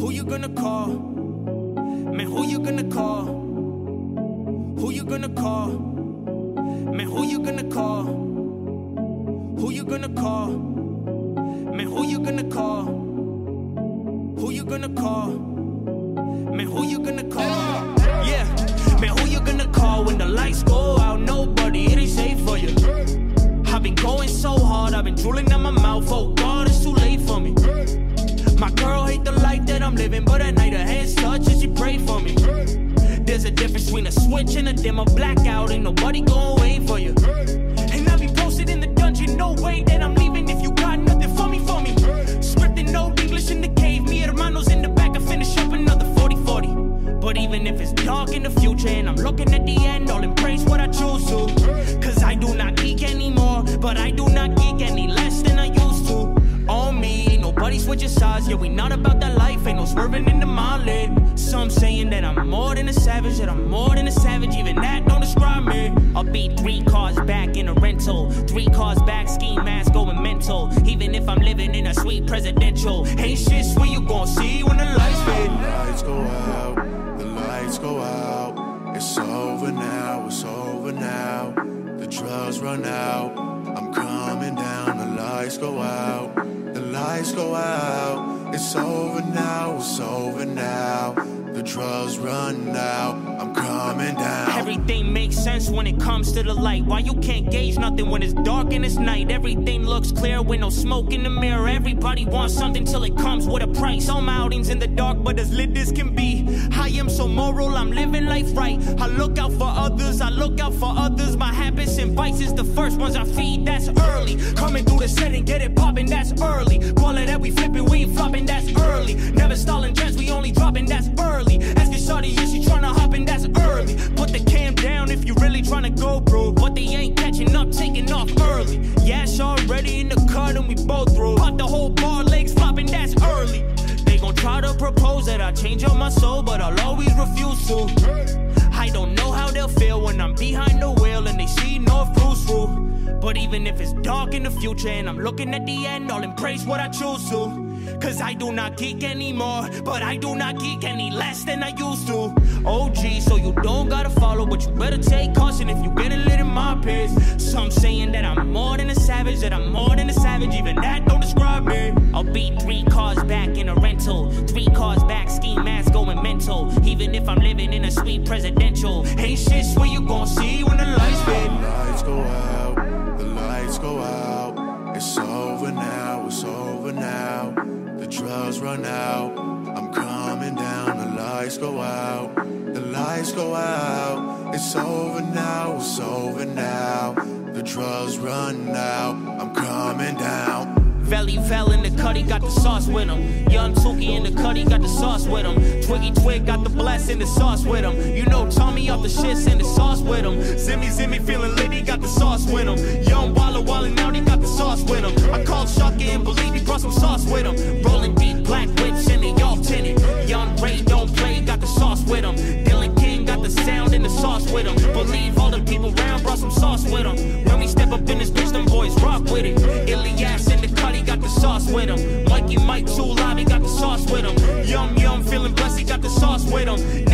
Who you gonna call? Man, who you gonna call? Who you gonna call? Man, who you gonna call? Who you gonna call? Man, who you gonna call? Who you gonna call? Man, who you gonna call? Yeah, man, who you gonna call when the lights go out? Nobody, it ain't safe for you. I've been going so hard, I've been drooling out my mouth. Oh God, it's too late for me. My girl hate the life that I'm living, but at night her hands touch and she pray for me. There's a difference between a switch and a dim, a blackout. Ain't nobody gon' wait for you. And I be posted in the dungeon, no way that I'm leaving if you got nothing for me, for me. Scripting no English in the cave, me hermanos in the back, I finish up another 40-40. But even if it's dark in the future and I'm looking at the end, I'll embrace what I choose to. Cause I do not geek anymore, but I do not geek any less than I used to. On me, ain't nobody switching sides, yeah, we not about that life, ain't no swerving in the mileage. Some saying that I'm more than a savage, that I'm more than a savage, even that don't describe me. I'll be 3 cars back in a rental, 3 cars back, ski mask going mental. Even if I'm living in a sweet presidential, ain't shit sweet you gon' see when the lights fade. The lights go out, the lights go out. It's over now, it's over now. The drugs run out, I'm coming down. The lights go out, the lights go out. It's over now, it's over now. The drugs run out, I'm coming down. Everything makes sense when it comes to the light. Why you can't gauge nothing when it's dark and it's night? Everything looks clear with no smoke in the mirror. Everybody wants something till it comes with a price. All my outings in the dark, but as lit as can be. I am so moral, I'm living life right. I look out for others, I look out for others. My habits and vices, the first ones I feed, that's early. Coming through the set and get it popping, that's early. Baller that we flipping, we ain't flopping, that's early. Never stalling trends, we only dropping, that's early. Ask your shawty, is she tryna hop in, that's early. Put the cam down if you really tryna go, bro. But they ain't catching up, taking off early. Yash already in the cut and we both through. Pop the whole bar, legs flopping, that's early. They gon' try to propose that I change up my soul, but I'll always refuse to. I don't know how they'll feel when I'm behind the wheel and they see North Cruise through. But even if it's dark in the future and I'm looking at the end, I'll embrace what I choose to. Cause I do not geek anymore, but I do not geek any less than I used to. OG, so you don't gotta follow, but you better take caution if you get a lit in my pace. Some saying that I'm more than a savage, that I'm more than a savage, even that don't describe me. I'll be 3 cars back in a rental, 3 cars back, ski mask going mental. Even if I'm living in a sweet presidential, ain't shit sweet you gon' see when the lights fade. The lights go out, the lights go out. It's over now, it's over now. The drugs run out, I'm coming down. The lights go out, the lights go out. It's over now, it's over now. The drugs run out, I'm coming down. Valley Val in the cutty got the sauce with him. Young Tuki in the cutty got the sauce with him. Twiggy Twig got the blast in the sauce with him. You know Tommy off the shits in the sauce with him. Zimmy feeling lit, he got the sauce with him. Young Walla now he got the sauce with him. I called Shaka and believe he brought some sauce with him. Rolling deep black whips and they all tinted. Young Ray don't play, got the sauce with him. Dylan King got the sound and the sauce with him. Believe all the people round brought some sauce with him. When we step up in this bitch, them boys rock with it. Ilias in the cutty got the sauce with him. Mikey Mike too live, he got the sauce with him. Yum feeling blessed, he got the sauce with him.